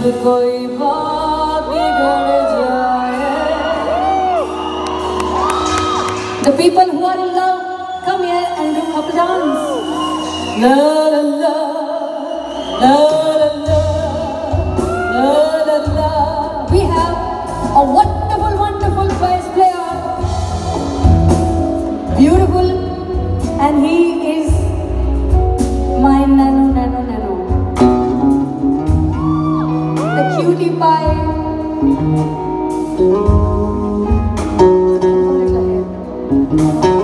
कोई बात बिगड़ जाए. The people who are in love, come here and do couple dance. La la la, la la la, la la la. We have a wonderful, wonderful bass player, beautiful, and he is my nano, nano, nano. The cutie pie. Come a little ahead.